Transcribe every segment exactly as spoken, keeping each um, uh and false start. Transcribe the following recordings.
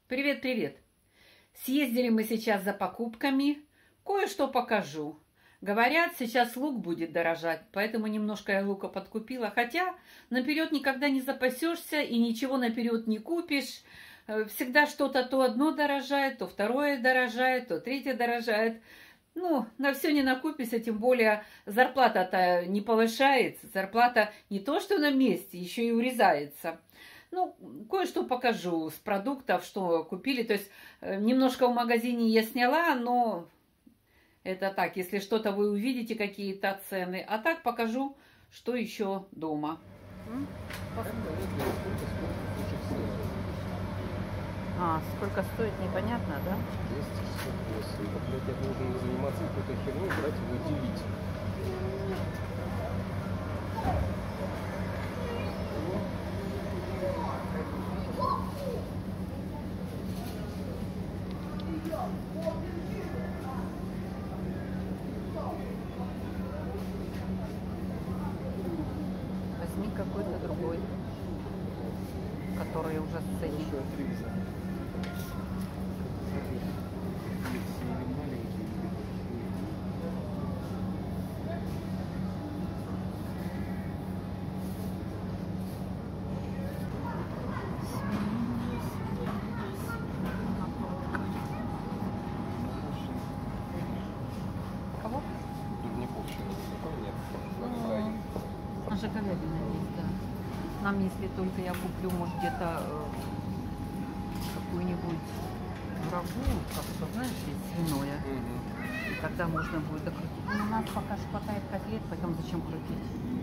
Привет-привет! Съездили мы сейчас за покупками. Кое-что покажу. Говорят, сейчас лук будет дорожать, поэтому немножко я лука подкупила. Хотя наперед никогда не запасешься и ничего наперед не купишь. Всегда что-то то одно дорожает, то второе дорожает, то третье дорожает. Ну, на все не накупишься, тем более зарплата-то не повышается. Зарплата не то что на месте, еще и урезается. Ну, кое-что покажу с продуктов, что купили. То есть немножко в магазине я сняла, но это так, если что-то вы увидите, какие-то цены. А так покажу, что еще дома. А, сколько стоит, непонятно, да? двести шестьдесят восемь. Вот, блядь, я должен заниматься какой-то херней, брать его и делить. Возьми какой-то другой, который уже в цене. Кого? Дурников нет. Наша говядина есть, да. Нам, если только я куплю, может, где-то э, какую-нибудь рагу, как-то, знаешь, есть свиное. Угу. И тогда можно будет докрутить. Но у нас пока что хватает котлет, поэтому зачем крутить?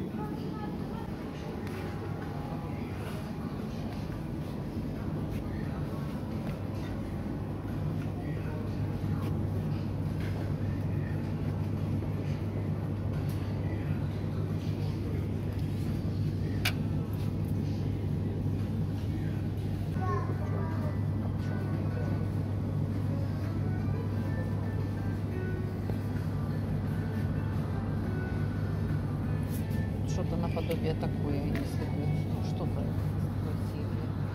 Что-то наподобие такое, если будет что-то красивое.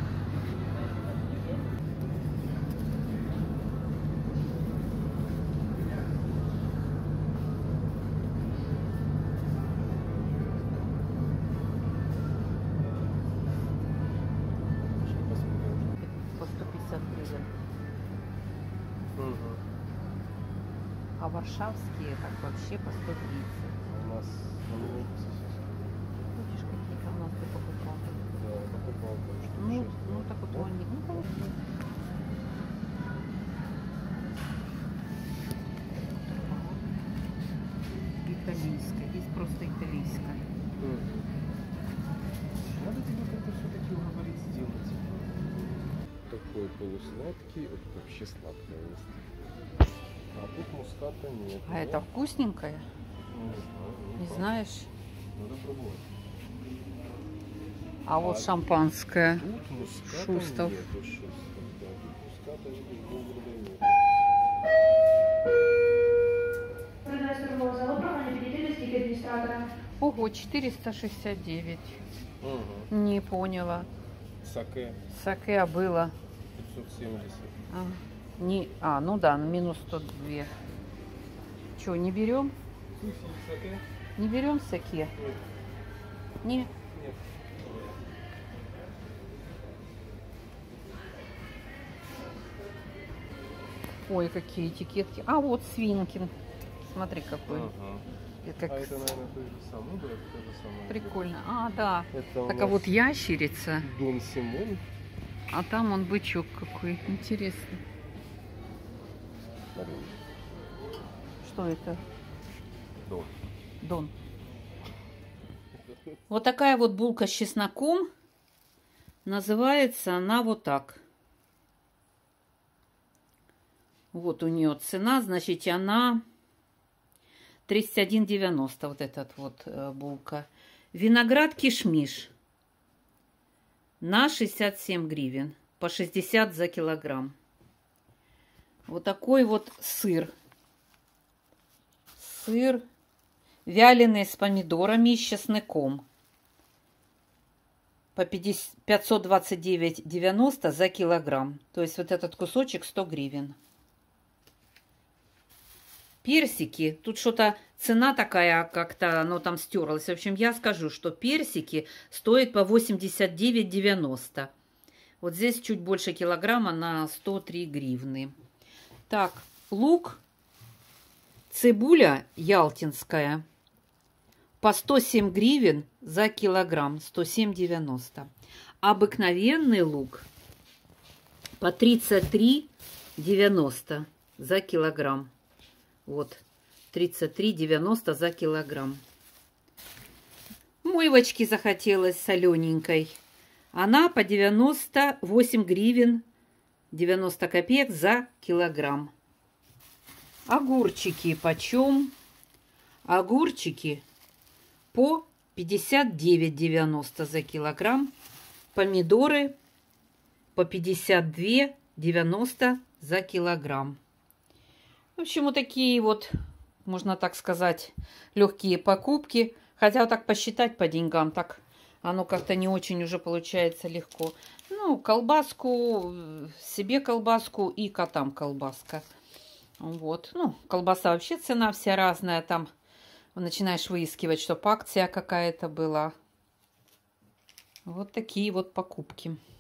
По сто пятьдесят гривен. Угу. А варшавские так вообще по сто тридцать. У нас Видишь, какие-то у нас ты покупал. да, покупал там штук Ну, шесть. ну так вот он не. Ну, конечно. Италийская. Есть просто италийская. Угу. Надо тебе как-то все-таки уговорить сделать. Такой полусладкий, вот вообще сладкое есть. А тут муската нет. А это вкусненькое? Не знаю. Не знаешь? Надо пробовать. А вот шампанское. Тут муската Шустов. нету, Шустов, да. Тут муската, видишь, Белгорода нет. Ого, четыреста шестьдесят девять. Угу. Не поняла. Саке Саке было. пятьсот семьдесят. А, не, а, ну да, минус сто два. Че, не берем? Саке? Не берем саке? Нет. Не. Нет. Ой, какие этикетки. А вот Свинкин. Смотри, какой. Ага. Это как А это, наверное, то же самое. Ну да, это то же самое. прикольно. А, да. Это у Так, а нас вот ящерица. Дон Симон. А там он бычок какой. Интересно. Смотри. Что это? Дон. Дон. Вот такая вот булка с чесноком. Называется она вот так. Вот у нее цена, значит, она тридцать один девяносто. Вот этот вот э, булка. Виноград кишмиш на шестьдесят семь гривен. По шестьдесят за килограмм. Вот такой вот сыр. Сыр вяленый с помидорами и с чесноком. по пятьсот двадцать девять девяносто за килограмм. То есть вот этот кусочек сто гривен. Персики. Тут что-то цена такая, как-то оно там стерлось. В общем, я скажу, что персики стоят по восемьдесят девять девяносто. Вот здесь чуть больше килограмма на сто три гривны. Так, лук, цибуля ялтинская по сто семь гривен за килограмм, сто семь девяносто. Обыкновенный лук по тридцать три девяносто за килограмм. Вот, тридцать три девяносто за килограмм. Мойвочки захотелось солененькой. Она по девяносто восемь гривен девяносто копеек за килограмм. Огурчики почем? Огурчики по пятьдесят девять девяносто за килограмм. Помидоры по пятьдесят два девяносто за килограмм. В общем, вот такие вот, можно так сказать, легкие покупки. Хотя вот так посчитать по деньгам, так оно как-то не очень уже получается легко. Ну, колбаску, себе колбаску и котам колбаска. Вот. Ну, колбаса вообще цена вся разная. Там начинаешь выискивать, чтобы акция какая-то была. Вот такие вот покупки.